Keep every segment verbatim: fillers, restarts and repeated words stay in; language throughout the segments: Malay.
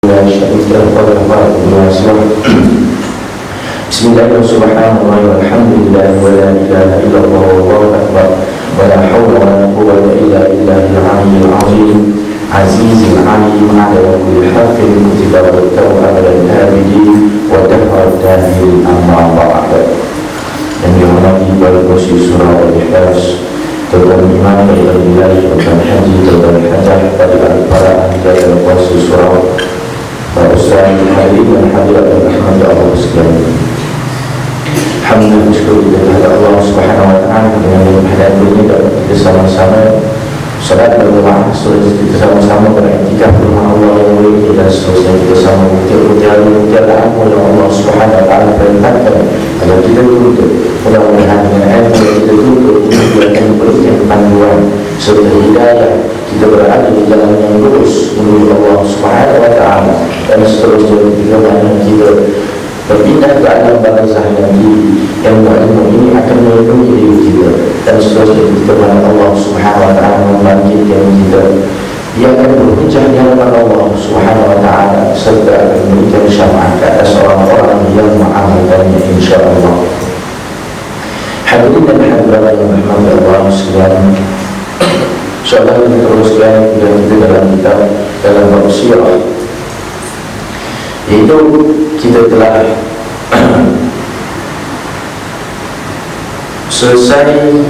Bismillahirrahmanirrahim. Alhamdulillah wa la ilaha illallah wallahu akbar wa la hawla wa la quwwata illa billahil aliyyil azim azizil alim ala kulli haqqin kutiba wa tawba abadan abidin wa dahra dahil amma ba'd. Yang dihormati para kursi surah Al-Ikhlas, Tuan Imam Al-Bilal, Tuan Haji, Tuan Hajah, pada para anggota dan kursi surah, para ustaz, hadirin dan hadirat yang dirahmati Allah sekalian. Alhamdulillah, bersyukur kita kepada Allah Subhanahu wa taala dengan kehadiran ini dan kita sama-sama salat berjemaah, kita sama-sama beriktikaf di rumah Allah yang mulia dan seterusnya kita sama betul-betul amal yang Allah Subhanahu wa taala perintahkan agar kita tuntut. Mudah-mudahan dengan ilmu yang kita tuntut ini akan memberikan panduan serta hidayah kita berada di jalan yang lurus menuju Allah Subhanahu wa taala dan seterusnya ketika mana kita berpindah ke alam barzah nanti yang ilmu ini akan melindungi diri kita dan seterusnya ketika mana Allah Subhanahu wa taala membangkitkan kita, ia akan berhujjah di hadapan Allah Subhanahu wa taala serta akan memberikan syafaat ke atas orang-orang yang mengamalkannya insya-Allah. Hadirin dan hadirat yang dirahmati Allah sekalian, insyaallah kita teruskan dan kita dalam kitab dalam bab sirah, iaitu kita telah selesai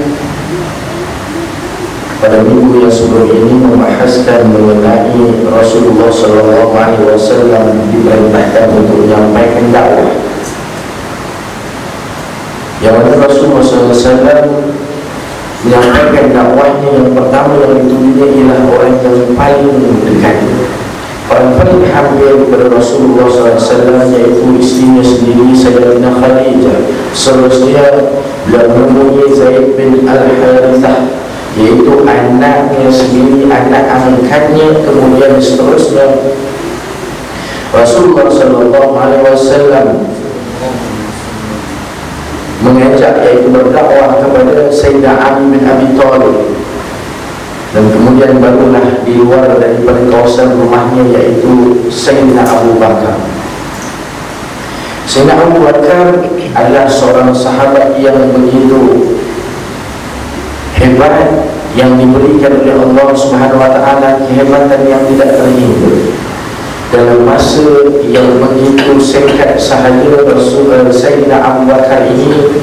pada minggu yang sebelum ini membahaskan mengenai Rasulullah sallallahu alaihi wasallam diperintahkan untuk menyampaikan dakwah, yang mana Rasulullah sallallahu alaihi wasallam menyampaikan dakwahnya yang pertama yang ditujunya ialah orang yang paling dekat, orang paling hampir kepada Rasulullah sallallahu alaihi wasallam, iaitu istrinya sendiri Sayyidatina Khadijah. Seterusnya beliau menemui Zaid bin Al-Harithah, iaitu anaknya sendiri, anak angkatnya. Kemudian seterusnya Rasulullah sallallahu alaihi wasallam mengajak, iaitu berdakwah kepada Sayyidina Ali bin Abi Thalib, dan kemudian barulah di luar daripada kawasan rumahnya, iaitu Sayyidina Abu Bakar. Sayyidina Abu Bakar adalah seorang sahabat yang begitu hebat, yang diberikan oleh Allah Subhanahu wa taala kehebatan yang tidak terhingga. Dalam masa yang begitu singkat sahaja, Rasul Sayyidina Abu Bakar ini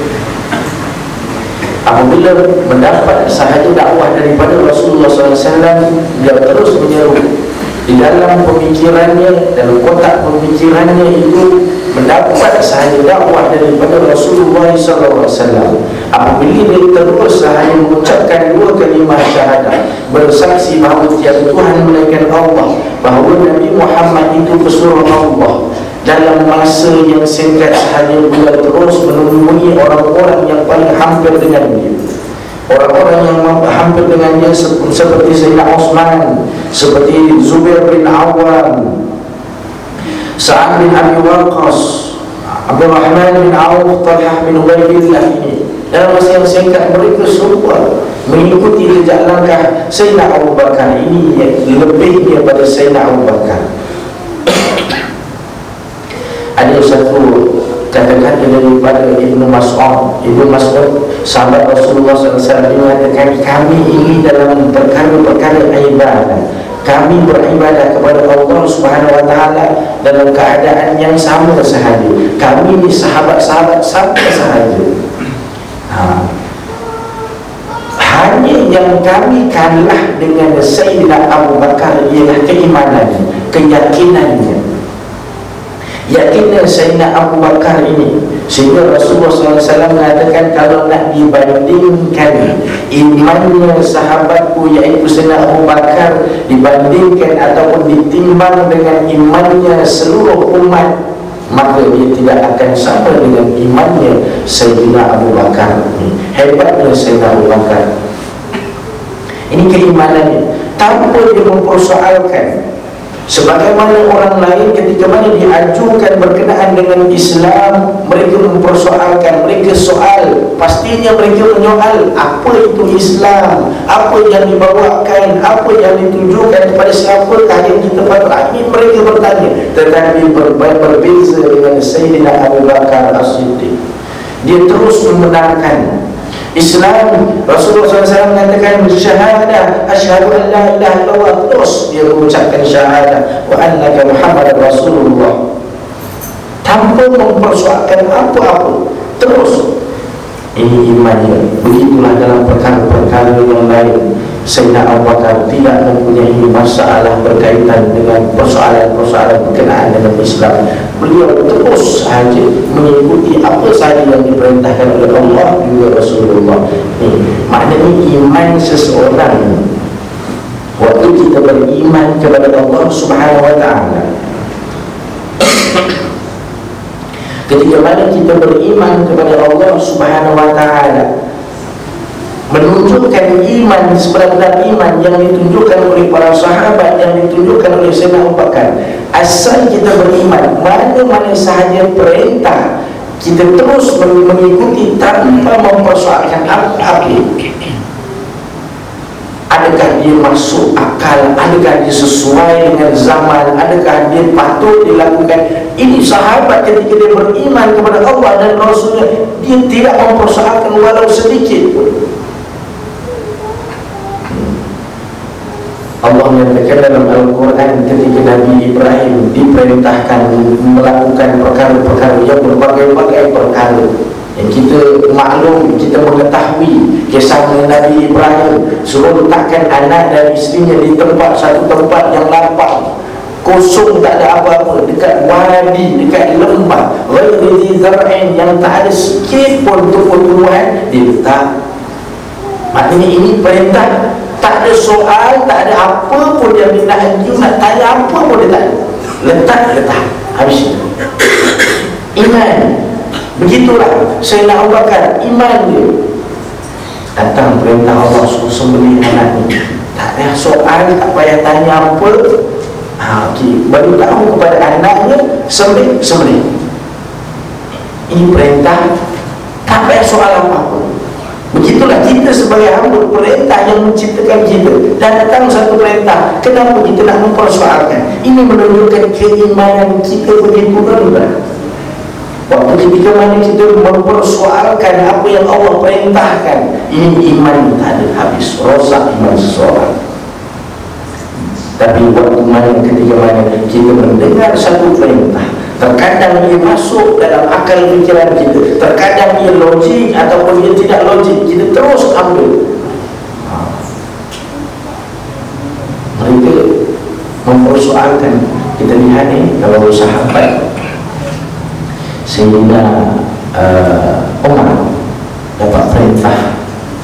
apabila mendapat sahaja dakwah daripada Rasulullah sallallahu alaihi wasallam, dia terus menyeru di dalam pemikirannya dan kotak pemikirannya itu mendapat sahaja dakwah daripada Rasulullah sallallahu alaihi wasallam. Apabila dia terus sahaja mengucapkan dua kalimah syahadah, bersaksi bahawa tiada Tuhan melainkan Allah, bahawa Nabi Muhammad itu pesuruh Allah, dalam masa yang singkat sahaja beliau terus menemui orang-orang yang paling hampir dengan dia, orang-orang yang hampir dengan dia seperti Sayyidina Utsman, seperti Zubair bin Awam, Sa'ad bin Abi Waqqas, Abdul Rahman bin Auf, Talhah bin Ubaidillah. Ini dalam masa yang singkat mereka semua mengikuti jejak langkah Sayyidina Abu Bakar. Ini lebihnya pada Sayyidina Abu Bakar. Ada satu kata-kata daripada Ibnu Mas'ud. Ibnu Mas'ud, sahabat Rasulullah sallallahu alaihi wasallam, mengatakan, kami ini dalam perkara-perkara ibadah, kami beribadah kepada Allah Subhanahu wa taala dalam keadaan yang sama sahaja. Kami ni sahabat-sahabat sama sahaja. Ha. Hanya yang kami kalah dengan Sayyidina Abu Bakar ialah keimanannya, keyakinannya. Yakinnya Sayyidina Abu Bakar ini, sehingga Rasulullah sallallahu alaihi wasallam mengatakan, kalau nak dibandingkan imannya sahabatku iaitu Sayyidina Abu Bakar dibandingkan ataupun ditimbang dengan imannya seluruh umat, maka dia tidak akan sama dengan imannya Sayyidina Abu Bakar. Hebatnya Sayyidina Abu Bakar, ini keimanannya, tanpa dia mempersoalkan sebagaimana orang lain ketika mana diajukan berkenaan beriman dengan Islam, mereka mempersoalkan, mereka soal, pastinya mereka menyoal apa itu Islam, apa yang dibawakan, apa yang ditujukan kepada siapakah yang kita patut. Ini mereka bertanya. Tetapi ber berbeza dengan Sayyidina Abu Bakar As-Siddiq, dia terus membenarkan Islam. Rasulullah sallallahu alaihi wasallam mengatakan syahadah, asyhadu an la ilaha illallah, terus dia mengucapkan syahadah wa annaka Muhammadar Rasulullah, tanpa mempersoalkan apa-apa, terus. Ini imannya. Begitulah dalam perkara-perkara yang lain. Sayyidina Abu Bakar tidak mempunyai masalah berkaitan dengan persoalan-persoalan berkenaan dengan Islam. Beliau terus saja mengikuti apa sahaja yang diperintahkan oleh Allah juga Rasulullah. Ini maknanya iman seseorang waktu kita beriman kepada Allah Subhanahu wa ta'ala. Ketika mana kita beriman kepada Allah Subhanahu wa ta'ala, menunjukkan iman sebenar-benar iman yang ditunjukkan oleh para sahabat, yang ditunjukkan oleh Sayyidina Abu Bakar. Asal kita beriman, mana-mana sahaja perintah, kita terus mengikuti tanpa mempersoalkan apa-apa. Adakah dia masuk akal? Adakah dia sesuai dengan zaman? Adakah dia patut dilakukan? Ini sahabat ketika dia beriman kepada Allah dan Rasulnya, dia tidak mempersoalkan walau sedikit pun. Allah menyatakan dalam Al-Quran ketika Nabi Ibrahim diperintahkan melakukan perkara-perkara yang berbagai-bagai perkara yang kita maklum, kita mengetahui kisah Nabi Ibrahim, suruh letakkan anak dan isterinya di tempat, satu tempat yang lapang, kosong, tak ada apa-apa, dekat wadi, dekat lembah, ghairi zar'in, yang tak ada sikit pun tumbuh-tumbuhan, diletak. Maknanya ini perintah, tak ada soal, tak ada apa pun yang dia nak, dia nak tanya apa pun dia tak ada. Letak, letak, habis itu. Iman. Begitulah Sayyidina Abu Bakar, iman dia. Datang perintah Allah suruh sembelih anak ni, tak ada soal, tak payah tanya apa. Ha, okay. Baru tahu kepada anaknya, sembelih, sembelih. Ini perintah, tak payah soal apa-apa. Begitulah kita sebagai hamba, perintah yang menciptakan kita, dan datang satu perintah, kenapa kita nak mempersoalkan? Ini menunjukkan keimanan kita begitu rendah. Waktu ketika mana kita mempersoalkan apa yang Allah perintahkan, ini iman tak ada habis, rosak iman seseorang. Tapi waktu mana ketika mana kita mendengar satu perintah, terkadang ia masuk dalam akal fikiran kita, terkadang ia logik ataupun ia tidak logik, kita terus ambil. Mereka mempersoalkan. Kita lihat ni, kalau sahabat Sayyidina uh, Umar dapat perintah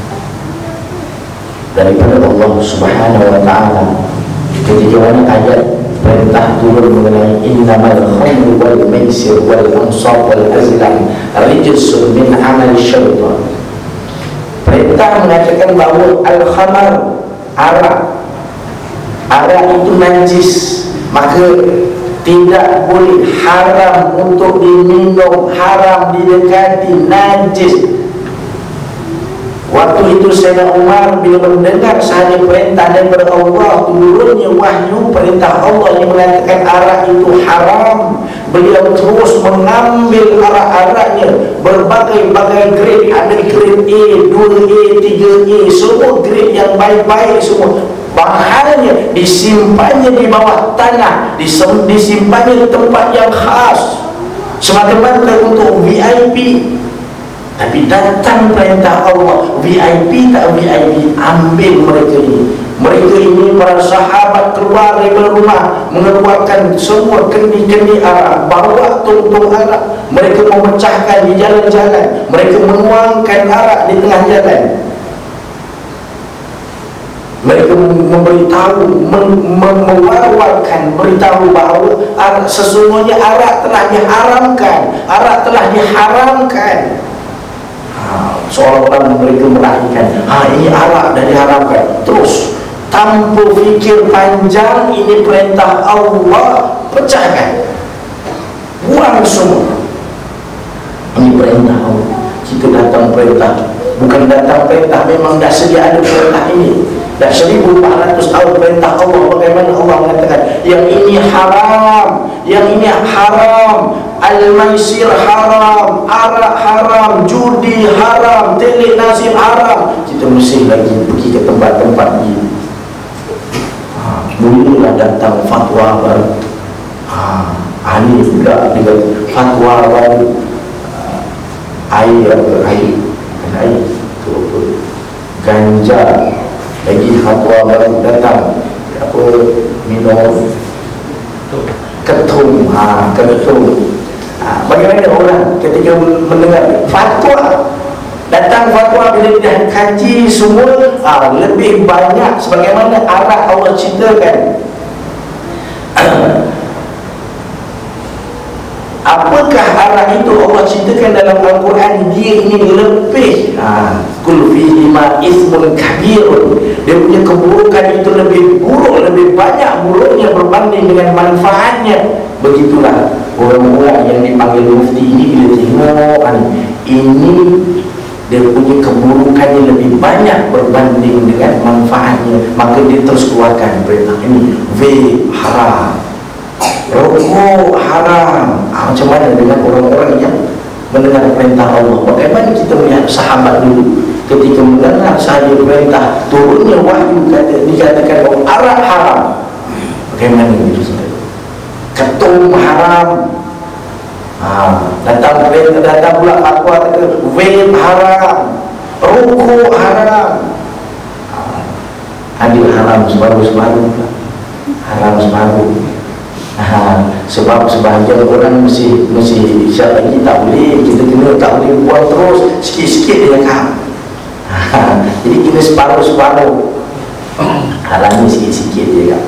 daripada Allah Subhanahu wa ta'ala ketika mana ayat perintah turun mengenai innamal khamru wal maisir wal ansab wal azlam rijsun min amal syaitan. Perintah mengatakan bahawa al-khamar, arak, arak itu najis, maka tidak boleh, haram untuk diminum, haram didekati, najis. Waktu itu Sayyidina Umar bila mendengar sahaja perintah daripada Allah, turunnya wahyu perintah Allah yang mengatakan arak itu haram, beliau terus mengambil arak-araknya, berbagai-bagai grade, ada grade A, dua A, tiga A, semua grade yang baik-baik semua. Bahannya disimpannya di bawah tanah, disimpannya di tempat yang khas, semata-mata untuk V I P. Tapi datang perintah Allah, V I P tak V I P, ambil mereka ini. Mereka ini para sahabat keluar dari rumah, mengeluarkan semua kendi-kendi arak, bawa tong-tong arak, mereka memecahkan di jalan-jalan, mereka menuangkan arak di tengah jalan. Mereka memberitahu, mewar-warkan, beritahu bahawa arak, sesungguhnya arak telah diharamkan, arak telah diharamkan. Ha, seolah-olah mereka meraihkan, ha, ini arak dah diharamkan. Terus tanpa fikir panjang, ini perintah Allah, pecahkan, buang semua. Ini perintah Allah. Kita datang perintah, bukan datang perintah, memang dah sedia ada perintah ini. Dah seribu empat ratus tahun perintah Allah. Bagaimana Allah mengatakan yang ini haram, yang ini haram, al-maisir haram, arak haram, judi haram, telik nasib haram. Kita mesti lagi pergi ke tempat-tempat ini. Ha, mulalah datang fatwa baru. Ha, ini juga dengan fatwa baru. Air apa? Air Bukan air Itu apa? Ganja. Lagi fatwa baru datang. Apa? Minum ketum. Ha, ketum. Ha, bagaimana orang ketika mendengar fatwa, datang fatwa bila dia kaji semua, ha, lebih banyak sebagaimana arah Allah ceritakan. Apakah arah itu Allah ceritakan dalam Al-Quran? Dia ini lebih ha, kul fihi ma ismun kabirun. Dia punya keburukan itu lebih buruk, lebih banyak buruknya berbanding dengan manfaatnya. Begitulah orang-orang yang dipanggil mufti ini bila tengok ini, dia punya keburukannya lebih banyak berbanding dengan manfaatnya, maka dia terus keluarkan perintah ini. V haram, rokok haram. Ha, macam mana dengan orang-orang yang mendengar perintah Allah? Bagaimana kita melihat sahabat dulu ketika mendengar sahaja perintah, turunnya wahyu, kata, dikatakan bahawa arak haram. Bagaimana itu saudara? Ketum haram. Ha, datang perintah, datang pula fatwa kata vape haram, rokok haram. Ha, adil haram sebaru-sebaru, haram sebaru. Ha, sebab sebahagian orang mesti mesti siapa lagi tak boleh, kita kena tak boleh buat terus, sikit-sikit dia cakap. Ha, jadi kita separuh-separuh, halangi sikit-sikit dia cakap.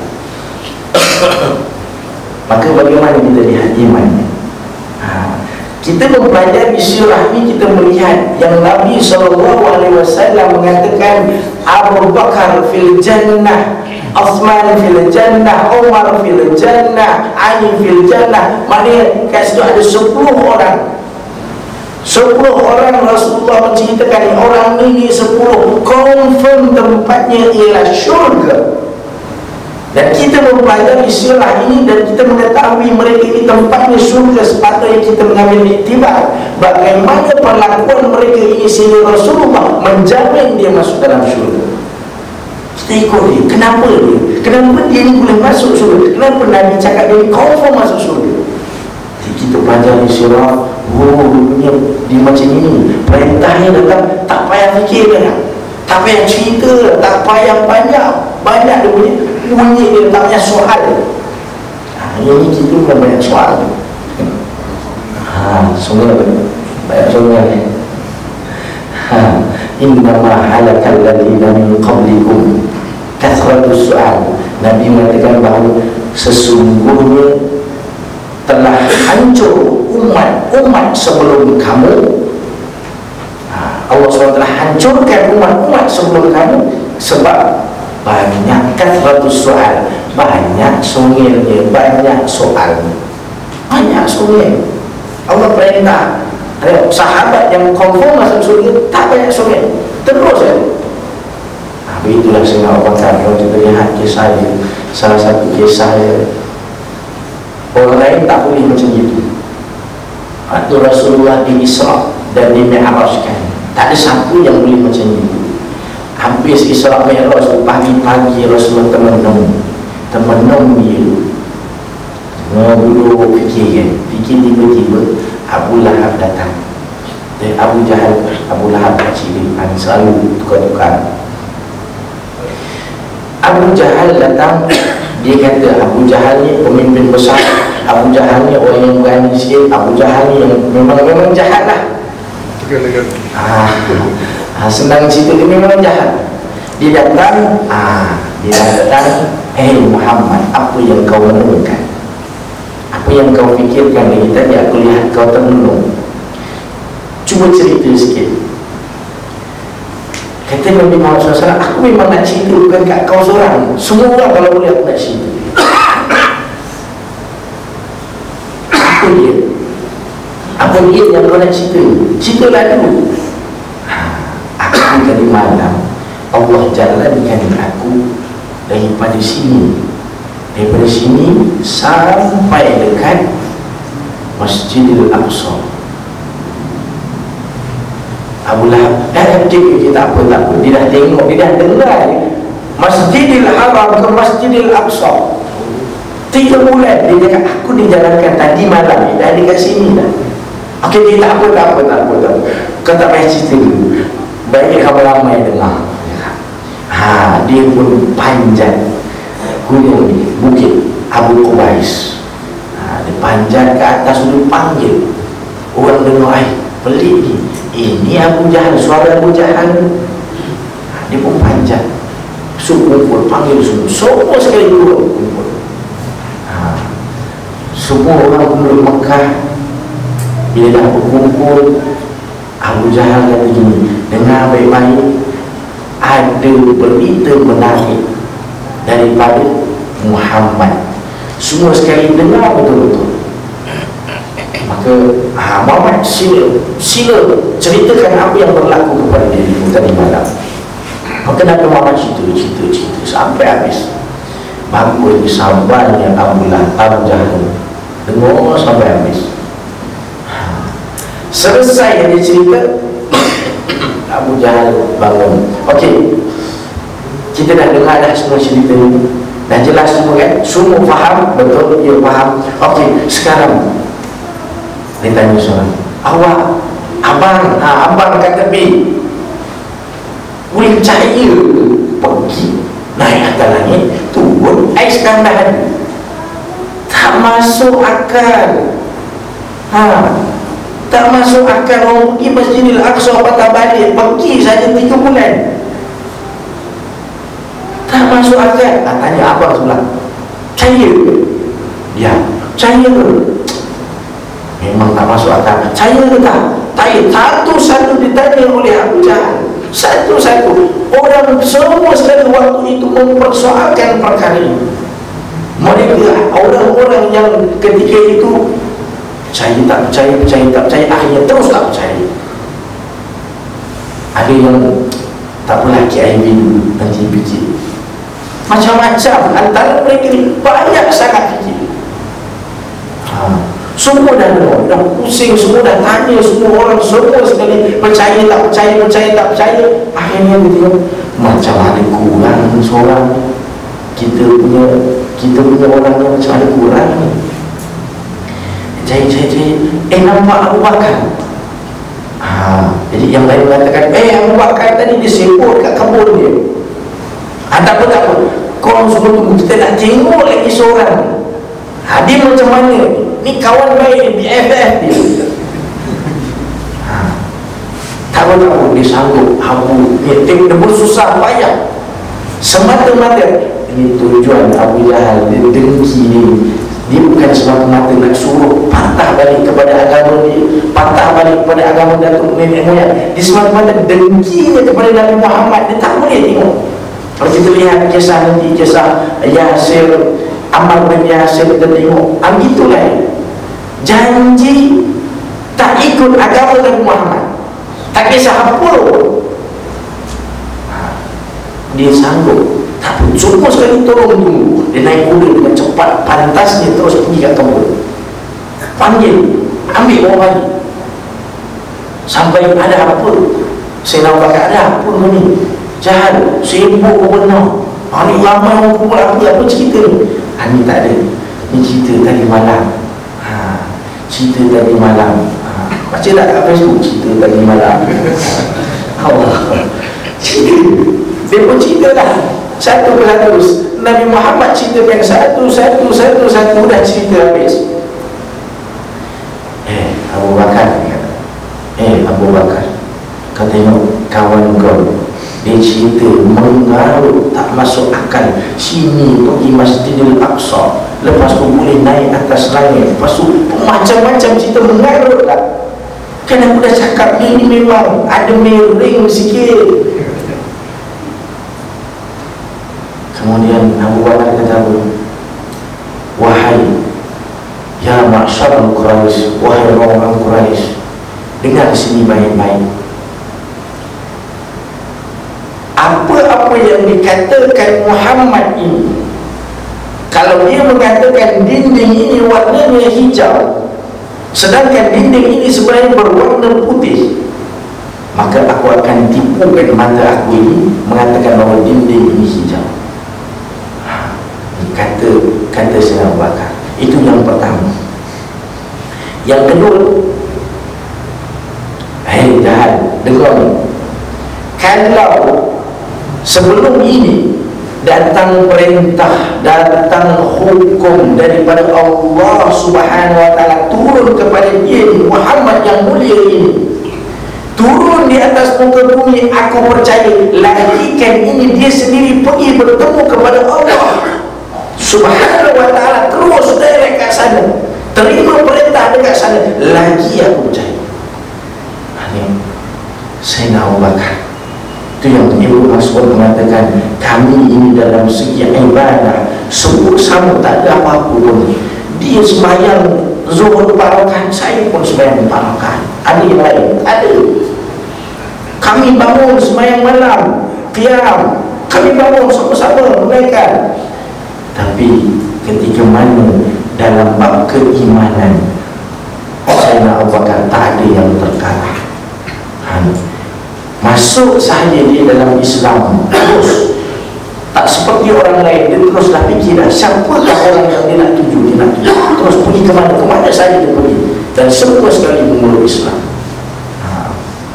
Maka bagaimana kita lihat imannya? Ha, kita mempelajari surah ini, kita melihat yang Nabi sallallahu alaihi wasallam mengatakan Abu Bakar fil jannah, Uthman fil jannah, Umar fil jannah, Ali fil jannah. Maknanya kat situ ada sepuluh orang. Sepuluh orang Rasulullah menceritakan orang ini sepuluh confirm tempatnya ialah syurga. Dan kita mempelajari surah ini dan kita mengetahui mereka ini tempatnya syurga, sepatutnya kita mengambil iktibar bagaimana perlakuan mereka ini sehingga Rasulullah menjamin dia masuk dalam syurga. Kita ikut dia. Kenapa dia? Kenapa dia ni boleh masuk syurga? Kenapa Nabi cakap dia ni confirm masuk syurga? Jadi kita pelajari surah, oh dunia dia macam ini. Perintahnya datang, tak payah fikir dah, tak payah cerita, tak payah banyak. Banyak dia punya bunyi dia, tak banyak soal. Ha, ini kita bukan banyak soal. Ha, semua banyak soal. Ha, innama halakal ladina min qablikum kathratus su'al. Nabi mengatakan bahawa sesungguhnya telah hancur umat-umat sebelum kamu. Ha, Allah subhanahu wa taala hancurkan umat-umat sebelum kamu sebab banyak kathratus su'al, banyak songilnya, banyak soal, banyak songil. Allah perintah, ada sahabat yang confirm masuk surga, tak banyak songil, terus ya. Nah, itulah Sayyidina Abu Bakar. Kalau kita lihat kisah dia, salah satu kisah dia, orang lain tak boleh macam itu. Waktu Rasulullah di Isra dan di Mi'rajkan, tak ada satu yang boleh macam itu. Habis Isra Mi'raj tu, pagi-pagi Rasulullah termenung, termenung dia. Nah, dulu fikir kan, fikir tiba-tiba Abu Lahab datang. Dan Abu Jahal, Abu Lahab kecil, selalu tukar-tukar. Abu Jahal datang, dia kata Abu Jahal ni pemimpin besar, Abu Jahal ni orang yang berani sikit, Abu Jahal ni yang memang memang jahat lah. Ah, ah, senang cerita dia memang jahat. Dia datang, ah, dia datang, eh Muhammad, apa yang kau menemukan? Apa yang kau fikirkan dari tadi? Aku lihat kau termenung. Cuba cerita sikit. Kata Nabi Muhammad sallallahu alaihi wasallam, aku memang nak cerita bukan kat kau seorang. Semua orang kalau boleh aku nak cerita. Apa dia? Apa dia yang kau nak cerita? Ceritalah dulu. Aku tadi malam Allah jalankan aku daripada sini, daripada sini sampai dekat Masjidil Aqsa. Abu Lahab dah dia tak apa tak apa, dia dah tengok, dia dah dengar Masjidil Haram ke Masjidil Aqsa. Tiga bulan dia cakap aku dijalankan tadi malam ni, dah dekat sini dah. Okey, dia tak apa tak apa tak apa tak apa. Kau tak payah cerita dulu, baik ramai-ramai dengar. Ha, dia pun panjat gunung ni, bukit Abu Qubais. Ha, dia panjat ke atas, dia panggil. Orang dengar, ai pelik ni, ini Abu Jahal, suara Abu Jahal. Ha, dia pun panjat, suruh kumpul, panggil semua, semua sekali dulu kumpul. Ha, semua orang penduduk Mekah bila dah berkumpul, Abu Jahal kata gini, dengar baik-baik, ada berita menarik daripada Muhammad. Semua sekali dengar betul-betul. Maka ha, Muhammad sila sila ceritakan apa yang berlaku kepada dirimu tadi malam. Maka Nabi Muhammad cerita-cerita-cerita sampai habis. Bagus disabarnya Abu Lahab, Abu Jahal dengar sampai habis. Selesai dia cerita, Abu Jahal bangun. Okey, kita dah dengar dah semua cerita ni, dah jelas semua kan, semua faham, betul, dia faham. Okey, sekarang dia tanya seorang, awak, abang, ha, abang kata B, boleh percaya pergi naik atas langit, turun ais kandang? Tak masuk akal. Ha, tak masuk akal orang pergi Masjidil Aqsa patah balik, pergi saja tiga bulan. Tak masuk akal. Ha, tanya abang sebelah, percaya ke? Dia, percaya ke? Memang tak masuk akal. Percaya ke tak? Tanya satu-satu ditanya oleh Abu Jahal. Satu-satu. Orang semua sekali waktu itu mempersoalkan perkara ini. Mereka orang-orang yang ketika itu percaya tak percaya, percaya tak percaya, akhirnya terus tak percaya. Ada yang tak apalah, K I V dulu, nanti fikir. Macam-macam antara mereka ni, banyak sangat fikir. Ha, semua dah dengar, dah pusing, semua dah tanya, semua orang, semua sekali percaya tak percaya, percaya tak percaya. Akhirnya dia tengok macam ada kurang seorang. Kita punya kita punya orang yang macam ada kurang ni. Jahit, jahit, jahit. Eh, nampak Abu Bakar. Ha, jadi yang lain mengatakan, eh, Abu Bakar tadi dia sibuk kat kebun dia. Ha, tak apa, tak apa. Korang semua tunggu, kita nak tengok lagi seorang. Ha, dia macam mana? Ni kawan baik, B F F dia. Ha, tak apa, tak apa. Dia sanggup. Abu, dia tengok dia bersusah payah. Semata-mata ini tujuan Abu Jahal, dia dengki ni. Dia bukan semata-mata nak suruh patah balik kepada agama dia, patah balik kepada agama datuk nenek moyang. Dia semata-mata dengkinya kepada Nabi Muhammad. Dia tak boleh tengok. Kalau kita lihat kisah nanti, kisah Yasir, Ammar bin Yasir, kita tengok, ah, gitulah. Janji tak ikut agama Nabi Muhammad, tak kisah apa pun, dia sanggup. Tak pun, semua sekali tolong tunggu. Dia naik kuda dengan cepat, pantasnya terus pergi kat kebun. Panggil, ambil orang balik. Sampai ada apa? Saya nak pakai ada apa ni? Jahal, sibuk benar. Ha, ni ramai orang kumpul, apa, apa cerita ni? Ha, ni tak ada. Ni cerita tadi malam. Ha, cerita tadi malam. Ha, baca tak kat Facebook? Cerita tadi malam. Allah. Cerita. Dia pun cerita lah. Satu persatu. Nabi Muhammad ceritakan satu, satu, satu, satu, dah cerita habis. Eh, Abu Bakar kata, Eh, Abu Bakar, kau tengok kawan kau, dia cerita mengarut, tak masuk akal. Sini pergi Masjidil Aqsa, lepas tu boleh naik atas langit, lepas tu macam-macam cerita mengarut lah. Kan aku dah cakap ini memang ada miring sikit. Kemudian Abu Bakar kata, wahai ya ma'syar Quraisy, wahai orang-orang Khawarij. Dengar sini baik-baik. Apa-apa yang dikatakan Muhammad ini, kalau dia mengatakan dinding ini warnanya hijau, sedangkan dinding ini sebenarnya berwarna putih, maka aku akan tipukan mata aku ini mengatakan bahawa dinding ini hijau. Kata kata Sayyidina Abu Bakar. Itu yang pertama. Yang kedua, hei jahat, dengar ni, kalau sebelum ini datang perintah, datang hukum daripada Allah Subhanahu wa ta'ala turun kepada dia Muhammad yang mulia ini, turun di atas muka bumi, aku percaya lagikan ini dia sendiri pergi bertemu kepada Allah Subhanahu wa ta'ala, terus direct kat sana, terima perintah dekat sana, lagi aku percaya. Ini Sayyidina Abu Bakar. Itu yang Ibnu Mas'ud mengatakan, kami ini dalam segi ibadah sebut sama tak ada apa-apa pun. Dia sembahyang zuhur empat rakaat, saya pun sembahyang empat rakaat. Ada yang lain? Ada. Kami bangun sembahyang malam, qiyam, kami bangun sama-sama menaikkan. Tapi ketika mana dalam bab keimanan, Sayyidina Abu Bakar tak ada yang terkalah. Masuk sahaja dia dalam Islam terus, tak seperti orang lain, dia terus dah fikir dah siapakah orang yang dia nak tuju, dia nak tuju, terus pergi ke mana, ke mana sahaja dia pergi, dan semua sekali memeluk Islam. ha.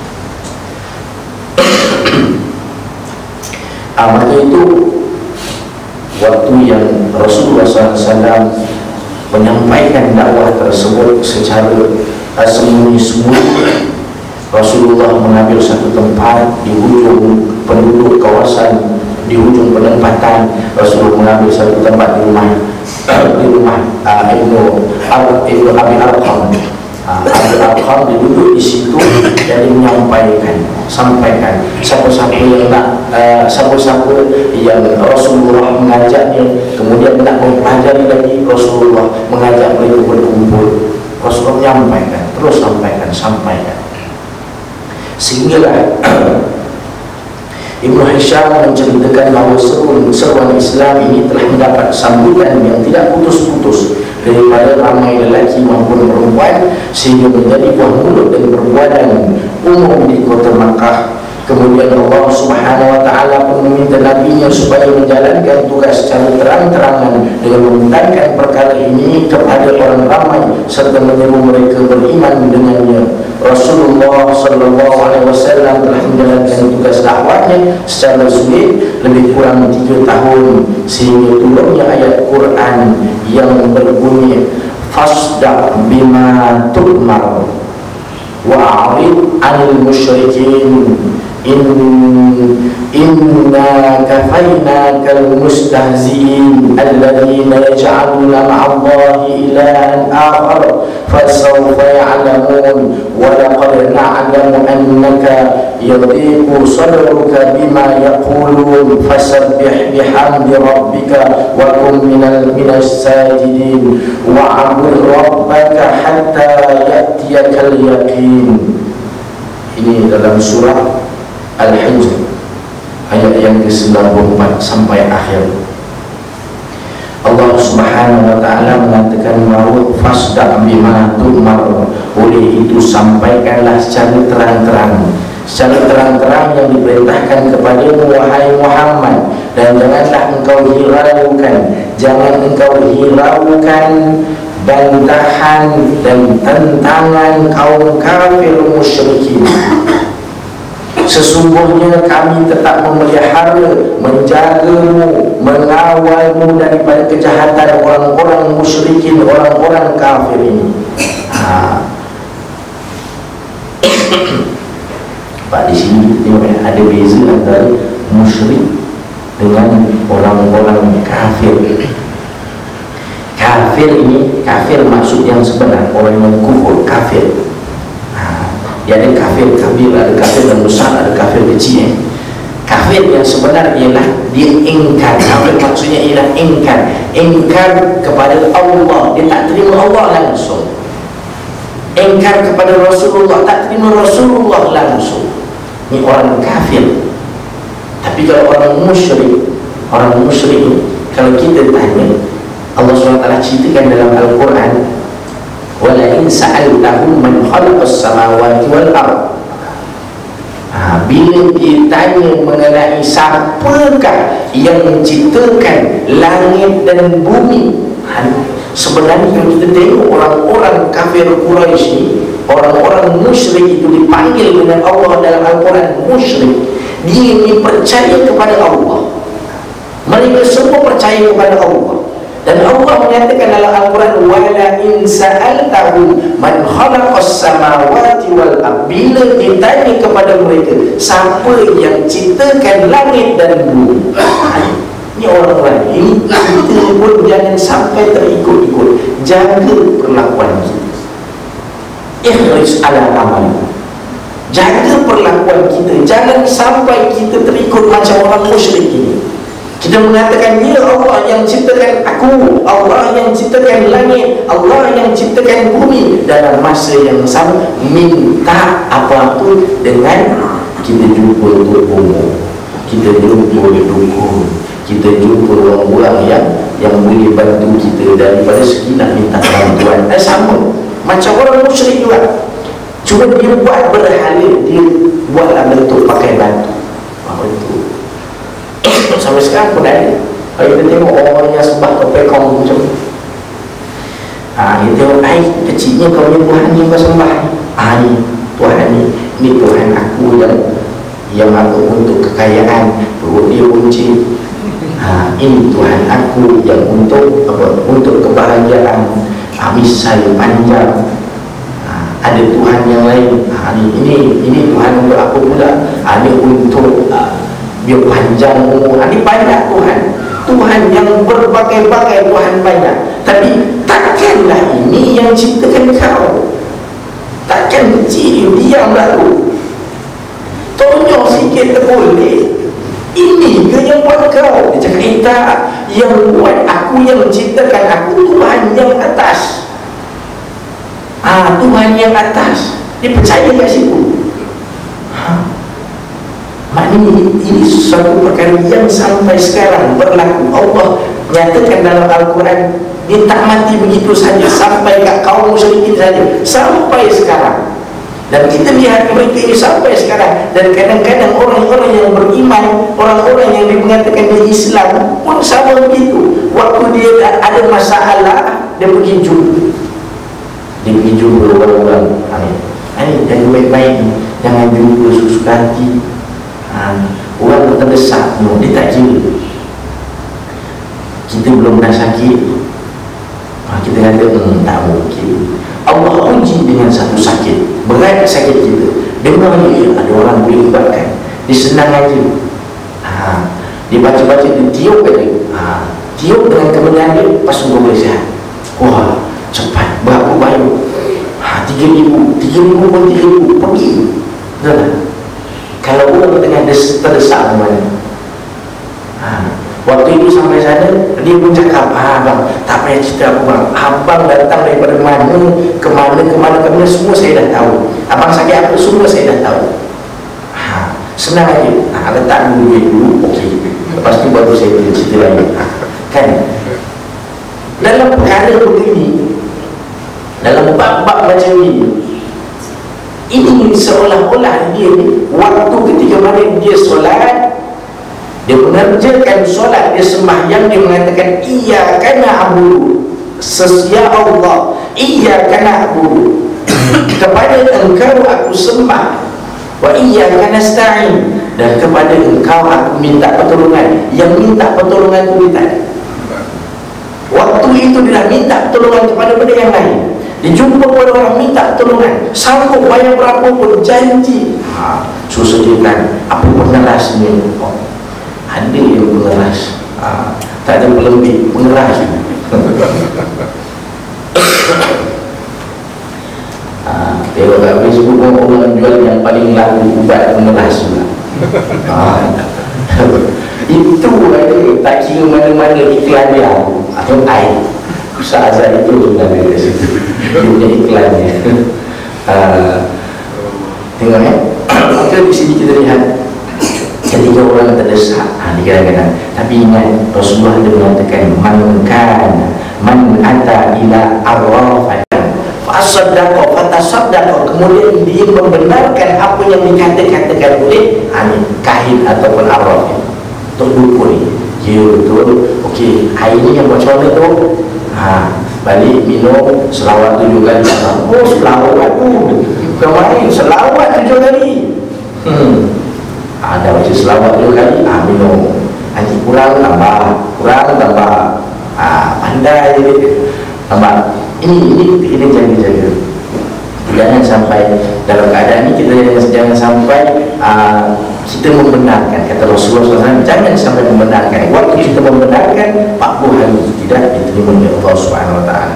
ah, Maka itu waktu yang Rasulullah sallallahu alaihi wasallam menyampaikan dakwah tersebut secara uh, sembunyi-sembunyi, Rasulullah mengambil satu tempat di hujung penduduk kawasan, di hujung penempatan. Rasulullah mengambil satu tempat di rumah di rumah uh, Ibnu Ibnu Abi Arqam. uh, Abi Arqam dia duduk di situ dan dia menyampaikan, sampaikan siapa-siapa yang nak uh, siapa-siapa yang Rasulullah mengajaknya, kemudian nak mempelajari lagi, Rasulullah mengajak mereka berkumpul. Rasulullah menyampaikan, terus sampaikan, sampaikan sehinggalah Ibnu Hisham menceritakan bahawa seruan, seruan Islam ini telah mendapat sambutan yang tidak putus-putus daripada ramai lelaki maupun perempuan, sehingga menjadi buah mulut dan perbuatan umum di kota Makkah. Kemudian Allah Subhanahu wa ta'ala pun meminta Nabi-Nya supaya menjalankan tugas secara terang-terangan dengan memudahkan perkara ini kepada orang ramai serta menyeru mereka beriman dengannya. Rasulullah sallallahu alaihi wasallam telah menjalankan tugas dakwahnya secara sulit lebih kurang tiga tahun, sehingga turunnya ayat Quran yang berbunyi fasda' bima tu'mar wa'arid 'anil musyrikin in inna kafaynakal mustahzi'in alladhina yaj'aluna ma'allahi ilahan akhar fasawfa ya'lamun wa laqad na'lamu annaka yadhiqu sadruka bima yaqulun fasabbih bihamdi rabbika wa kum minal minas sajidin wa'bud rabbaka hatta ya'tiyakal yaqin. Ini dalam surah Al-Hijr ayat yang ke sembilan puluh empat sampai akhir. Allah Subhanahu wa ta'ala mengatakan bahawa fasda' bima tu'mar, oleh itu sampaikanlah secara terang-terang, secara terang-terang yang diperintahkan kepadamu wahai Muhammad, dan janganlah engkau hiraukan, jangan engkau hiraukan bantahan dan tentangan kaum kafir musyrikin. Sesungguhnya kami tetap memelihara, menjagamu, mengawalmu daripada kejahatan orang-orang musyrikin, orang-orang kafir ini. Ha. Pak, di sini kita tengok ada beza antara musyrik dengan orang-orang kafir. Kafir ini, kafir maksud yang sebenar, orang yang kufur, kafir. Dia ada kafir kabir, ada kafir yang besar, ada kafir kecil. Kafir yang sebenar ialah dia ingkar. Kafir maksudnya ialah ingkar, ingkar kepada Allah. Dia tak terima Allah langsung. engkar kepada Rasulullah, tak terima Rasulullah langsung. Ini orang kafir. Tapi kalau orang musyrik, orang musyrik ini, kalau kita tanya, Allah subhanahu wa taala ceritakan dalam Al-Quran, wala in sa'altahum man khalaqas samawati wal ard. Ha, bila ditanya mengenai siapakah yang menciptakan langit dan bumi, ha, sebenarnya kita tengok orang-orang kafir Quraisy ni, orang-orang musyrik itu dipanggil dengan Allah dalam Al-Quran musyrik. Dia ini percaya kepada Allah, mereka semua percaya kepada Allah. Dan Allah menyatakan dalam Al-Quran, wala in sa'altahum man khalaqas samawati wal ard. Bila ditanya kepada mereka, siapa yang ciptakan langit dan bumi. Ini orang-orang ini, kita pun jangan sampai terikut-ikut. Jaga perlakuan kita, ikhlas ala amal. Jaga perlakuan kita, jangan sampai kita terikut macam orang musyrik ini. Kita mengatakan, ya Allah yang ciptakan aku, Allah yang ciptakan langit, Allah yang ciptakan bumi. Dalam masa yang sama minta apa-apa dengan kita jumpa umum, kita jumpa dukun, kita jumpa orang-orang yang yang boleh bantu kita daripada segi nak minta bantuan. Eh, sama macam orang musyrik juga. Cuma dia buat berhala, dia buatlah bentuk pakai batu. Apa itu? Sampai sekarang pun ada. Kalau kita tengok orang yang sembah pepekong macam tu, ha, dia tengok, ai kecilnya kau ni Tuhan ni kau sembah ni. Ah, ni Tuhan ni, ni Tuhan aku yang yang aku untuk kekayaan, perut dia buncit. Ha, ini Tuhan aku yang untuk apa? Untuk kebahagiaan. Ha, misal panjang. Ha, ada Tuhan yang lain. Ha, ni ini ini Tuhan untuk aku pula. Ha, ni untuk uh, dia panjang umur. Ini banyak Tuhan, Tuhan yang berbagai-bagai Tuhan banyak. Tapi takkanlah ini yang ciptakan kau. Takkan kecil, diam lalu tonyok sikit tak boleh. Ini ke yang buat kau? Dia cakap, eh tak, yang buat aku, yang menciptakan aku, Tuhan yang atas. Ah, Tuhan yang atas. Dia percaya kat situ. Ha. Maknanya ini sesuatu perkara yang sampai sekarang berlaku. Allah nyatakan dalam Al-Quran, dia tak mati begitu saja sampai kat kaum musyrikin saja, sampai sekarang. Dan kita lihat mereka ini sampai sekarang. Dan kadang-kadang orang-orang yang beriman, orang-orang yang mengatakan dia Islam pun sama begitu. Waktu dia ada masalah, dia pergi jumpa, dia pergi jumpa orang-orang. Ini jangan baik-baik, jangan jumpa suka hati. Ha, orang terdesak, no, dia tak kira. Kita belum dah sakit, ha, kita kata, hmm, tak mungkin. Allah uji dengan satu sakit, berat sakit kita. Dengar ni, ada orang boleh ubatkan. Dia senang aja. Ha, dia baca-baca, dia tiup aja. Ha, tiup dengan kebenaran dia, lepas tu boleh sihat. Wah, cepat, berapa banyak? Ha, tiga ribu, tiga ribu pun tiga ribu, pergi. Betul tak? Kalau orang tengah terdesak mana, ha, waktu itu sampai sana, dia pun cakap, ah, abang, tak payah cerita aku bang, abang datang daripada mana, ke mana, ke mana, ke mana, semua saya dah tahu. Abang sakit apa, semua saya dah tahu. Ha, senang aja. Ha, letak dulu duit dulu, okey. Lepas tu baru saya boleh cerita lagi. Ha, kan? Dalam perkara begini, dalam bab-bab macam ini, ini seolah-olah dia ni, waktu ketika mana dia solat, dia mengerjakan solat, dia sembahyang, dia mengatakan, iyyaka na'budu, ya Allah, iyyaka na'budu, kepada engkau aku sembah, wa iyyaka nasta'in, dan kepada engkau aku minta pertolongan. Yang minta pertolongan itu dia. Waktu itu dia dah minta pertolongan kepada benda yang lain. Dia jumpa pada orang minta pertolongan, sanggup bayar berapa pun, janji. Ha, susah dia kan, apa pengeras ni? Oh, ada yang pengeras. Ha, tak ada pelembik, pengeras. Ha, tengok kat Facebook orang jual yang paling laku ubat pengeras juga. Ha, itu ada, tak kira mana-mana iklan dia atau air. Usah azab itu sebenarnya dari situ. Dia punya iklannya. uh, tengok ya. Maka di sini kita lihat ketika orang terdesak, ha, dikatakan, tapi ingat Rasulullah ada mengatakan man kan man ata ila arrafan fasaddaqa fatasaddaqa, kemudian dia membenarkan apa yang dikata-katakan oleh ha, kahin ataupun arraf untuk dukun ni. Ya betul, okey, hari ni yang macam mana tu, ha, balik minum selawat tujuh kali. Oh selawat tu bukan main, selawat tujuh kali. hmm ha, dah baca selawat tujuh kali, ha, minum. Nanti kurang tambah, kurang tambah, ha, pandai je tambah. Ini ini kita jaga-jaga, jangan sampai dalam keadaan ini kita jangan sampai uh, kita membenarkan, kata Rasulullah sallallahu alaihi wasallam, jangan sampai membenarkan. Waktu kita membenarkan empat puluh hari tidak diterima oleh Allah Subhanahu wa taala.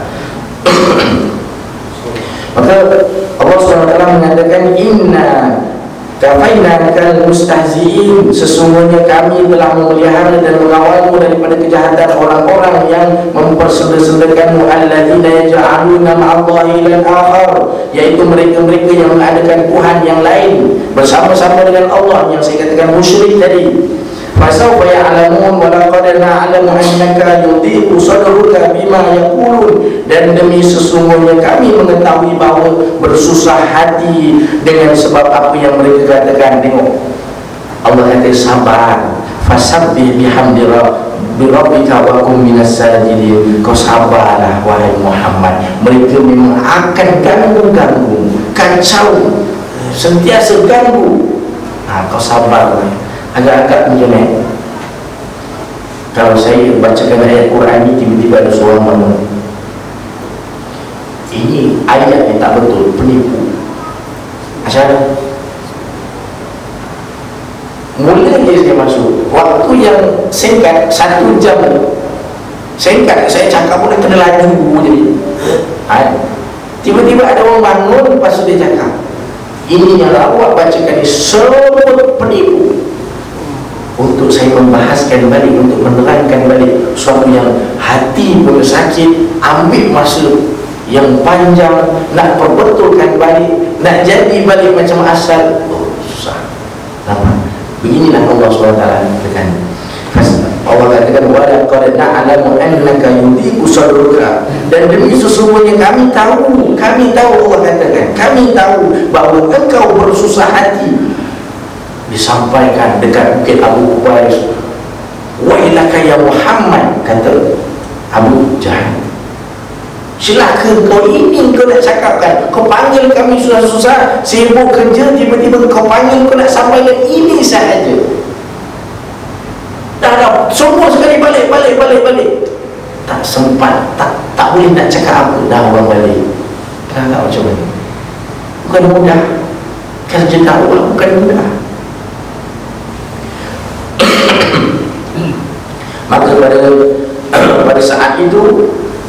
Maka Allah Subhanahu wa taala mengatakan inna kafainakal mustahzi'in, sesungguhnya kami telah memelihara dan mengawalmu daripada kejahatan orang-orang yang mempersembahkanmu, alladzina yaj'aluna ma'allahi ilahan akhar, yaitu mereka-mereka yang mengadakan Tuhan yang lain bersama-sama dengan Allah, yang saya katakan musyrik tadi. Fasawfa ya'lamun wa laqad na'lamu annaka yudhi'u sadruka bima yaqulun, dan demi sesungguhnya kami mengetahui bahawa bersusah hati dengan sebab apa yang mereka katakan. Tengok Allah kata sabar, fasabbih bihamdi rabbika wa kum minas sajidin. Kau sabarlah wahai Muhammad, mereka memang akan ganggu-ganggu, kacau, sentiasa ganggu. Ha, kau sabarlah. Agak-agak macam ni, kalau saya bacakan ayat Quran ni, tiba-tiba ada seorang mana ini ayat yang tak betul, penipu. Macam mula je saya masuk, waktu yang singkat, satu jam singkat, saya cakap pun dah kena laju je. Ha? Tiba-tiba ada orang bangun, lepas tu dia cakap ini yang awak bacakan ni semua penipu. Untuk saya membahaskan balik, untuk menerangkan balik suatu yang hati pun sakit, ambil masa yang panjang nak perbetulkan balik, nak jadi balik macam asal. Oh susah. Nampak? Beginilah Allah subhanahu wa taala katakan. Allah katakan wa laqad na'lamu annaka yudhi'u sadruka, dan demi sesungguhnya kami tahu, kami tahu Allah katakan, kami tahu bahawa engkau bersusah hati. Disampaikan dekat Bukit Abu Qubais, wa ilaka ya Muhammad, kata Abu Jahal, silakan kau ini kau nak cakapkan, kau panggil kami susah-susah, sibuk kerja, tiba-tiba kau panggil, kau nak sampaikan ini sahaja. Dah dah semua sekali balik balik balik balik, tak sempat, tak tak boleh nak cakap apa, dah orang balik. Kenapa macam ni? Bukan mudah kerja dakwah, bukan mudah. Maka pada pada saat itu,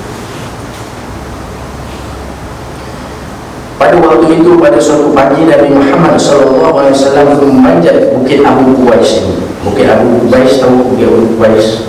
pada waktu itu, pada suatu pagi Nabi Muhammad sallallahu alaihi wasallam memanjat Bukit Abu Qubais ini. Bukit Abu Qubais, tahu Bukit Abu Qubais?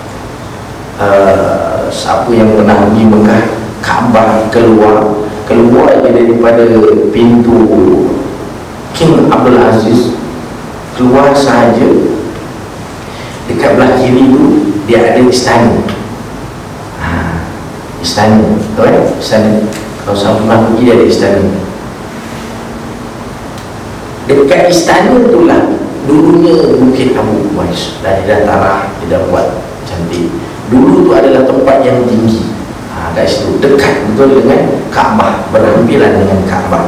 Uh, siapa yang pernah pergi Mekah, Kaabah, keluar keluar daripada pintu King Abdul Aziz, keluar sahaja, dekat belah kiri tu dia ada istana. Ha, istana, tahu kan? Istana. Kalau sama pernah pergi, dia ada istana. Dekat istana tu lah dulunya Bukit Abu Qubais. Dah dia dah tarah, dia dah buat cantik. Dulu tu adalah tempat yang tinggi. Ha, kat situ dekat betul dengan Kaabah, berhampiran dengan Kaabah.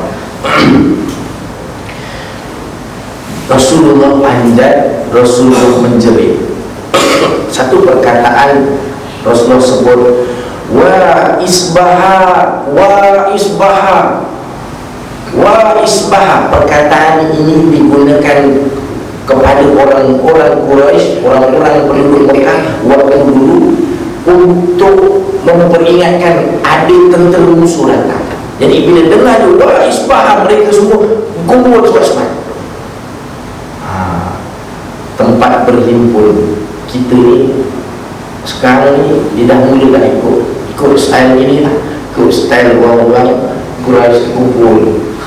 Rasulullah panjat, Rasulullah menjerit. Satu perkataan Rasulullah sebut, wa isbaha, wa isbaha, wa isbaha. Perkataan ini digunakan kepada orang-orang Quraisy, orang-orang penduduk Mekah waktu dulu, untuk memperingatkan ada tentera musuh datang. Jadi bila dengar tu wa isbaha, mereka semua kumpul semua. Tempat berhimpun kita ni sekarang ni, dia dah mula tak ikut ikut style ini lah, ikut style orang-orang Quraisy kumpul.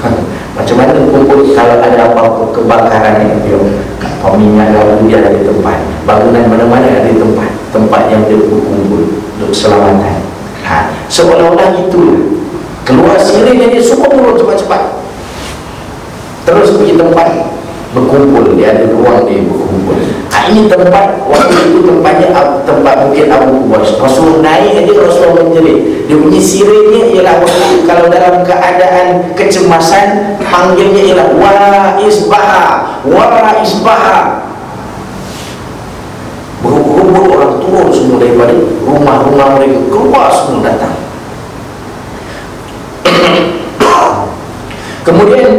Macam mana kumpul kalau ada apa-apa kebakaran yang dia kapal minyak lalu dia ada tempat, bangunan mana-mana ada tempat, tempat yang dia berkumpul untuk keselamatan. Ha, seolah-olah itulah keluar siring dia semua turun cepat-cepat, terus pergi tempat berkumpul, dia ada ruang dia berkumpul. Ha, ini tempat, waktu itu tempatnya tempat Bukit Abu Qubays. Rasul naik aja Rasul menjerit. Dia punya siringnya ialah waktu kalau dalam keadaan kecemasan, panggilnya ialah wa isbaha, wa isbaha. Berkumpul orang turun semua daripada rumah-rumah mereka, keluar semua datang. Kemudian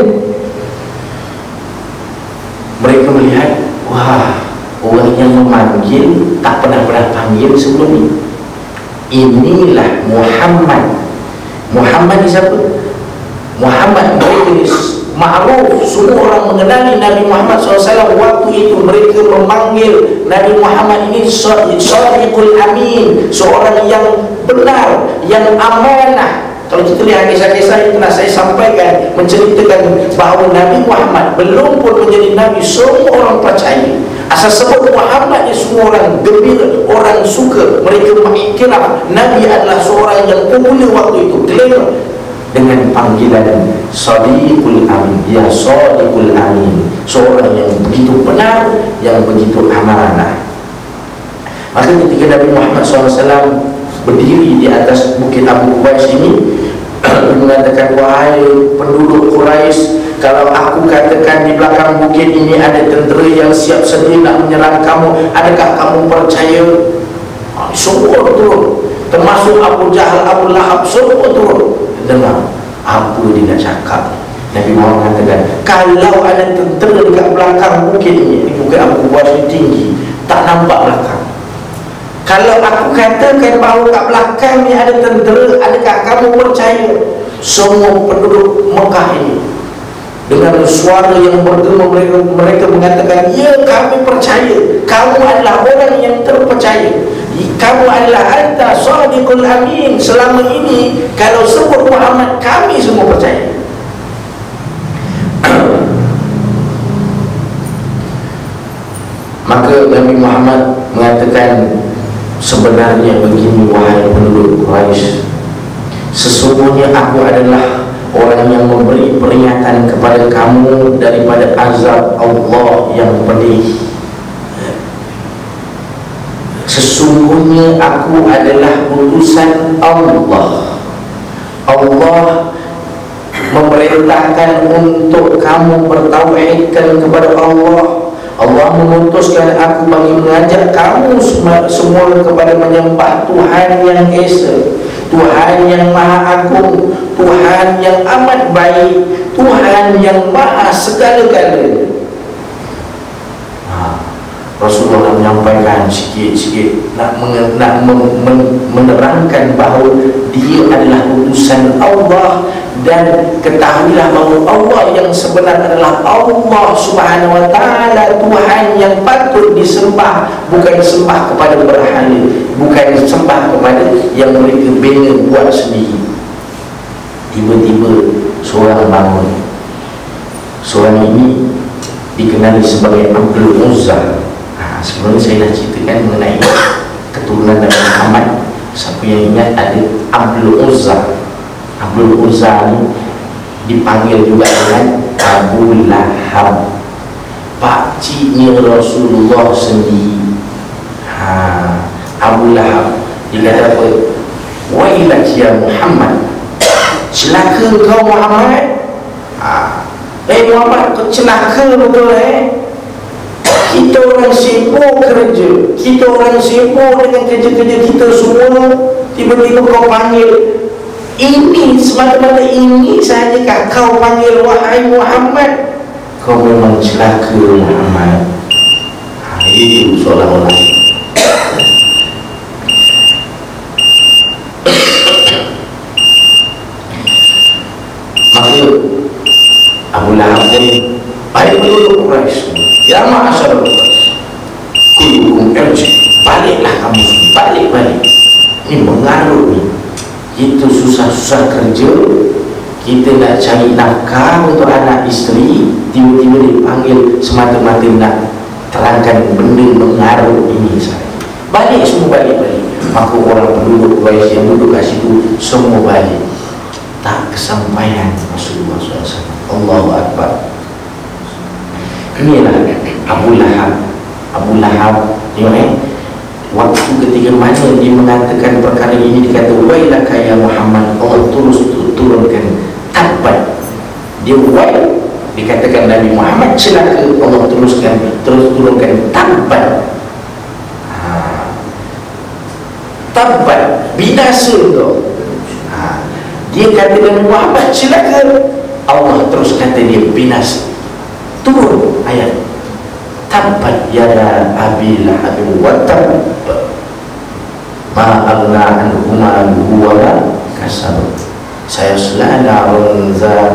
mereka melihat, wah, orang yang memanggil tak pernah-pernah panggil sebelum ini. Inilah Muhammad. Muhammad ni siapa? Muhammad mereka ni ma'ruf, semua orang mengenali Nabi Muhammad sallallahu alaihi wasallam. Waktu itu mereka memanggil Nabi Muhammad ini Shadiqul Amin, seorang yang benar, yang amanah. Kalau kita lihat kisah-kisah yang telah saya sampaikan menceritakan bahawa Nabi Muhammad belum pun menjadi Nabi, semua orang percaya. Asal sebut Muhammad ni semua orang gembira, orang suka. Mereka mengiktiraf Nabi adalah seorang yang popular waktu itu. Kelima dengan panggilan Shadiqul Amin, ya Shadiqul Amin, seorang yang begitu benar, yang begitu amanah. Maka ketika Nabi Muhammad sallallahu alaihi wasallam berdiri di atas Bukit Abu Qubays ini, mengatakan, wahai penduduk Quraisy, kalau aku katakan di belakang bukit ini ada tentera yang siap sedia nak menyerang kamu, adakah kamu percaya? Ha, semua turun, termasuk Abu Jahal, Abu Lahab, semua turun. Dengar apa dia nak cakap. Nabi Muhammad katakan, kalau ada tentera dekat belakang bukit ini, Bukit Abu Qubays ini tinggi, tak nampak belakang. Kalau aku katakan bahawa kat belakang ni ada tentera, adakah kamu percaya? Semua penduduk Mekah ini dengan suara yang bergema, mereka, mereka mengatakan, ya, kami percaya. Kamu adalah orang yang terpercaya. Kamu adalah anta Shadiqul Amin. Selama ini kalau sebut Muhammad, kami semua percaya. Maka Nabi Muhammad mengatakan, sebenarnya begini wahai penduduk Quraisy, sesungguhnya aku adalah orang yang memberi peringatan kepada kamu daripada azab Allah yang pedih. Sesungguhnya aku adalah utusan Allah. Allah memerintahkan untuk kamu bertauhidkan kepada Allah. Allah mengutuskan aku bagi mengajak kamu semua kepada menyembah Tuhan yang Esa, Tuhan yang Maha Agung, Tuhan yang amat baik, Tuhan yang Maha segala-galanya. Ha, Rasulullah menyampaikan sikit-sikit nak, nak menerangkan bahawa dia adalah utusan Allah. Dan ketahuilah bahawa Allah yang sebenar adalah Allah Subhanahu wa ta'ala, Tuhan yang patut disembah, bukan sembah kepada berhala, bukan sembah kepada yang mereka bina buat sendiri. Tiba-tiba seorang bangun. Seorang ini dikenali sebagai Abdul Uzza. Ha, sebelum saya dah ceritakan mengenai keturunan Nabi Muhammad. Siapa yang ingat ada Abdul Uzza. Abdul Uzza ni dipanggil juga dengan Abu Lahab, pakciknya Rasulullah sendiri. Ha, Abu Lahab dia kata apa? Wailak ya Muhammad, celaka kau Muhammad. Ha, eh Muhammad, kau celaka betul eh. Kita orang sibuk kerja, kita orang sibuk dengan kerja-kerja kita semua, tiba-tiba kau panggil. Ini semata-mata ini sahajakah kau panggil wahai Muhammad? Kau memang celaka Muhammad. Ha, itu seolah-olah. Maka Abu Lahab ni, baik penduduk Quraisy, ya ma'asyar Quraisy, kullukum irji, baliklah kamu, balik-balik. Ini mengarut ni. Kita susah-susah kerja, kita nak cari nafkah untuk anak isteri, tiba-tiba dipanggil semata-mata nak terangkan benda mengaruh ini saya. Balik semua balik-balik. Maka orang penduduk Quraisy yang duduk kat situ semua balik. Tak kesampaian Rasulullah sallallahu alaihi wasallam. Allahu Akbar. Inilah Abu Lahab. Abu Lahab, tengok eh, waktu ketika mana dia mengatakan perkara ini, dia kata wailaka ya Muhammad, Allah terus turunkan tabat. Dia wail, dikatakan Nabi Muhammad celaka, Allah teruskan terus turunkan tabat. Ha. Tabat, binasa tu. Ha. Dia kata Nabi Muhammad celaka, Allah terus kata dia binasa. Turun ayat tabat yada abi lahab wa tab ma aghna anhu maluhu wa ma kasab sayasla narun za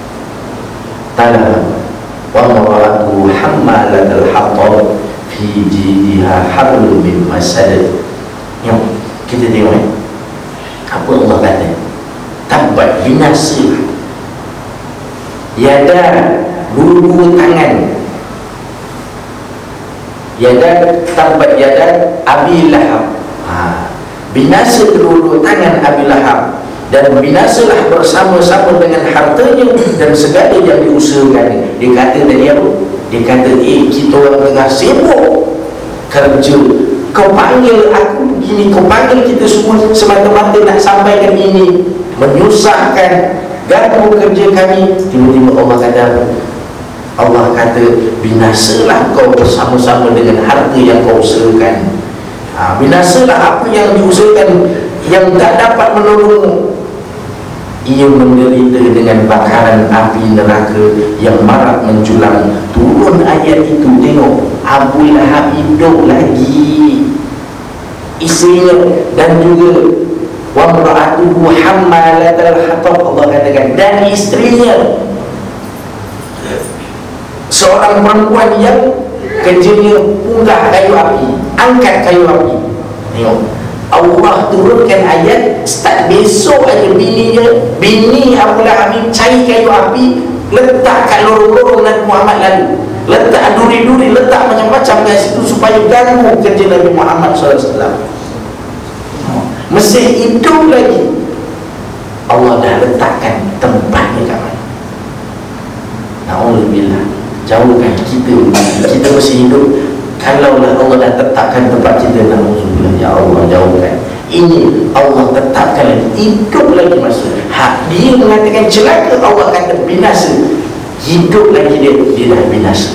talab wa maratuhu hammalatal hatab fi jidiha hablum min masad. Yang kita tengok eh, apa Allah kata tabat, binasa. Yada, dua tangan. Yada, tabat yada Abi Lahab. Ha. Binasa kedua-dua tangan Abi Lahab, dan binasalah bersama-sama dengan hartanya dan segala yang diusahakan. Dia kata tadi apa? Dia kata, eh kita orang tengah sibuk kerja, kau panggil aku begini, kau panggil kita semua semata-mata nak sampaikan ini, menyusahkan, ganggu kerja kami. Tiba-tiba Allah kata, Allah kata binasalah kau bersama-sama dengan harta yang kau usahakan. Ha, binasalah apa yang diusahakan yang tak dapat menolongmu. Ia menderita dengan bakaran api neraka yang marak menjulang. Turun ayat itu, tengok Abu Lahab hidup lagi, isterinya, dan juga wa mar'atuhu hammalatal hatab. Allah katakan dan isterinya, seorang perempuan yang kerjanya punggah kayu api, angkat kayu api. Tengok Allah turunkan ayat, start besok aja bininya, bini Abu Lahab cari kayu api, letak kat lorong-lorong Nabi Muhammad lalu, letak duri-duri, letak macam-macam kat situ supaya ganggu kerja Nabi Muhammad sallallahu alaihi wasallam. Masih hidup lagi, Allah dah letakkan tempatnya kat mana. Na'udzubillah. Jauhkan kita, kita masih hidup. Kalaulah Allah dah tetapkan tempat kita, na'udzubillah, ya Allah jauhkan. Ini Allah tetapkan lagi, hidup lagi masa ha, dia mengatakan celaka, Allah kata binasa, hidup lagi dia, dia dah binasa.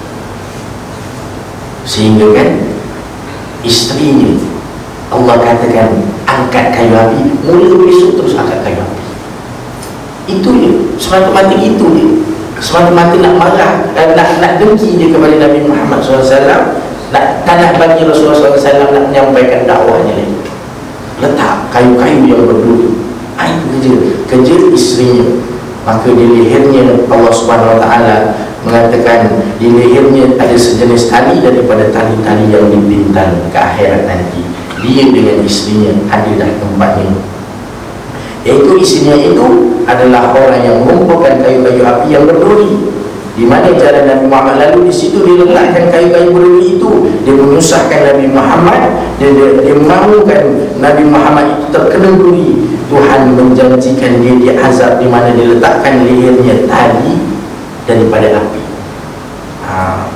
Sehingga kan isterinya Allah katakan angkat kayu api, mula besok terus angkat kayu api. Itu dia, semata-mata itu dia, semata-mata nak marah dan nak, nak dengki dia kepada Nabi Muhammad sallallahu alaihi wasallam, nak, tak nak bagi Rasulullah sallallahu alaihi wasallam nak menyampaikan dakwahnya lagi. Letak kayu-kayu yang berduri. Itu kerja, kerja isterinya. Maka di lehernya Allah subhanahu wa ta'ala mengatakan, di lehernya ada sejenis tali daripada tali-tali yang dibintang ke akhirat nanti. Dia dengan isterinya ada dah tempatnya. Iaitu isinya itu adalah orang yang mengumpulkan kayu-kayu api yang berduri. Di mana jalan Nabi Muhammad lalu, di situ dia letakkan kayu-kayu berduri itu. Dia menyusahkan Nabi Muhammad, dia, dia, dia mahukan Nabi Muhammad itu terkena duri. Tuhan menjanjikan dia diazab, di mana dia letakkan lehernya tali daripada api. Ha.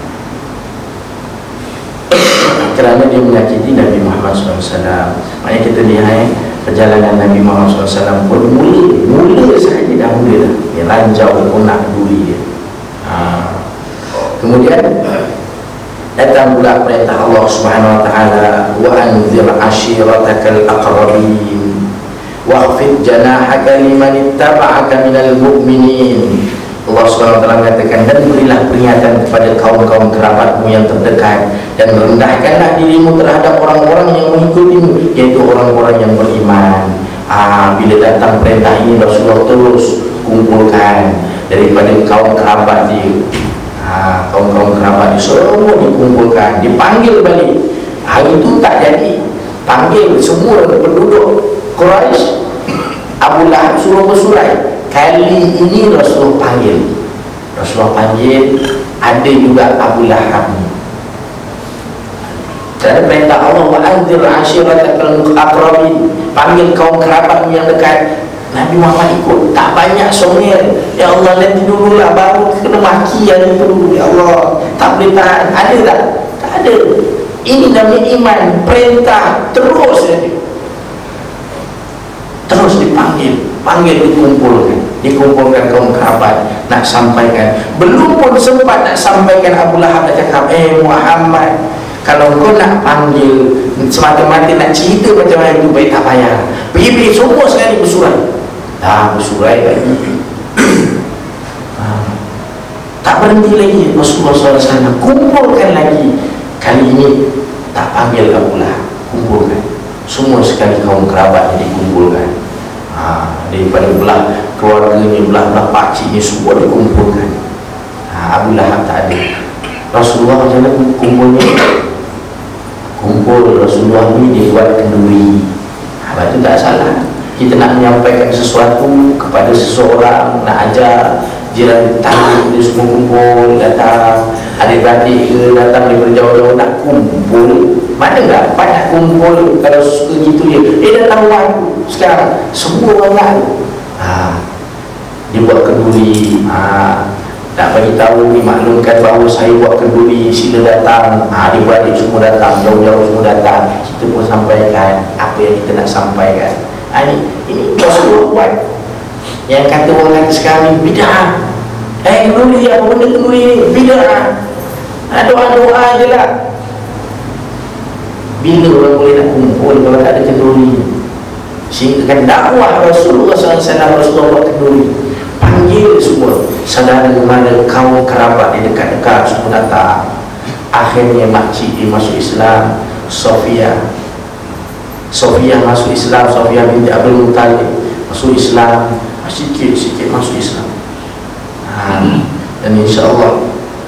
Kerana dia menyakiti Nabi Muhammad sallallahu alaihi wasallam. Maknanya kita lihat perjalanan Nabi Muhammad sallallahu alaihi wasallam pun mula, mula sahaja dah mula dah. Dia lanjau konak duri dia. Ha. Kemudian datang pula perintah Allah Subhanahu wa taala, wa anzir ashiratakal aqrabin wakhfid janahaka liman ittaba'aka minal mu'minin. Allah Subhanahu wa taala mengatakan, dan berilah peringatan kepada kaum-kaum kerabatmu yang terdekat, dan merendahkanlah dirimu terhadap orang-orang yang mengikutimu, iaitu orang-orang yang beriman. Ah, bila datang perintah ini, Rasulullah terus kumpulkan daripada kaum kerabat dia. Ha, kaum-kaum kerabat dia semua dikumpulkan, dipanggil balik. Hari itu tak jadi, panggil semua penduduk Quraisy. Abu Lahab suruh bersurai. Kali ini Rasulullah panggil. Rasulullah panggil. Ada juga Abu Lahab ni. Dan perintah Allah, wa'adzir ashiratakal aqrabin, panggil kaum kerabat yang dekat. Nabi Muhammad ikut, tak banyak songir. Ya Allah, nanti dululah, baru kena maki yang itu. Ya Allah, tak boleh tahan. Ada tak? Tak ada. Ini namanya iman, perintah terus saja. Terus dipanggil, panggil, dikumpulkan, dikumpulkan kaum kerabat nak sampaikan. Belum pun sempat nak sampaikan, Abu Lahab dah cakap, eh Muhammad, kalau kau nak panggil semata-mata nak cerita macam mana itu, baik tak payah. Pergi-pergi semua sekali bersurai. Dah bersurai lagi. ha. Tak berhenti lagi. Rasulullah sallallahu alaihi wasallam kumpulkan lagi. Kali ini tak panggil Abu Lahab, kumpulkan semua sekali kaum kerabat dikumpulkan. Ha, daripada belah keluarganya, belah-belah pakciknya, semua dikumpulkan. Ha, Abu Lahab tak ada. Rasulullah macam mana kumpulnya? Kumpul Rasulullah ni dia buat kenduri. Ha, itu tak salah. Kita nak menyampaikan sesuatu kepada seseorang, nak ajar jiran tetangga, dia semua kumpul, datang. Adik-beradik ke datang daripada jauh-jauh nak kumpul. Mana tak banyak kumpul. Kalau suka gitu je, eh datang rumah aku sekarang, semua orang ha, dia buat kenduri. ha, nak bagi tahu, dimaklumkan bahawa saya buat kenduri, sila datang. ha, adik-beradik semua datang, jauh-jauh semua datang. Kita pun sampaikan apa yang kita nak sampaikan. ha, ini, ini Rasulullah buat. Yang kata orang kata sekarang ni bid'ah. Eh kenduri, apa benda kenduri ni? Bid'ah. ha, Doa-doa je lah. Bila orang boleh nak kumpul kalau tak ada kenduri? Sehingga kan dakwah Rasulullah sallallahu alaihi wasallam, Rasulullah buat kenduri, panggil semua saudara mana, kaum kerabat di dekat-dekat, semua datang. Akhirnya makcik dia masuk Islam. Sofia Sofia masuk Islam. Sofia binti Abdul Muttalib masuk Islam. Sikit-sikit masuk Islam. ha, Dan insyaAllah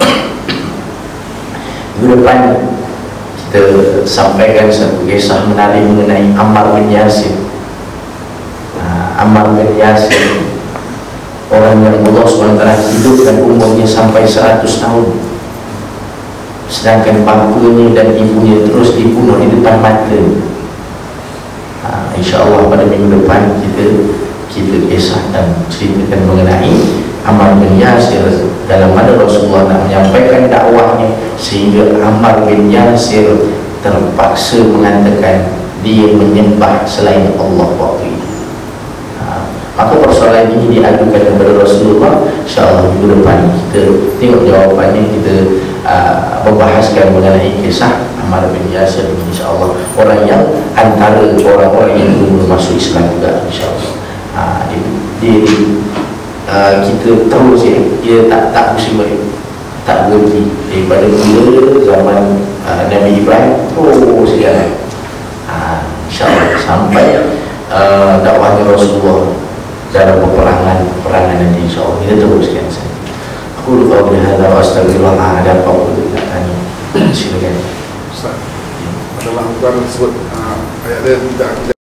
minggu depan kita sampaikan satu kisah menarik mengenai Ammar bin Yasir. ha, Ammar bin Yasir, orang yang Allah subhanahu wa taala hidupkan umurnya sampai seratus tahun, sedangkan bapanya dan ibunya terus dibunuh di depan mata. ha, InsyaAllah pada minggu depan kita kita kisah dan ceritakan mengenai Ammar bin Yasir, dalam mana Rasulullah nak menyampaikan dakwahnya sehingga Ammar bin Yasir terpaksa mengatakan dia menyembah selain Allah waktu itu. ha, Maka persoalan ini diadukan kepada Rasulullah. InsyaAllah minggu depan kita tengok jawapannya. Kita uh, membahaskan mengenai kisah Ammar bin Yasir ini, insyaAllah. Orang yang antara orang-orang yang belum masuk Islam juga, insyaAllah. ha, Dia, dia Uh, kita terus ya, dia tak tak musibah, tak berhenti daripada mula zaman uh, Nabi Ibrahim terus sekarang. uh, InsyaAllah sampai uh, dakwahnya Rasulullah dalam peperangan peperangan nanti, insyaAllah kita teruskan. Aku lupa boleh hadap astagfirullah. Ada apa-apa nak tanya, silakan. Ustaz, adalah bukan sebut uh, ayat dia tidak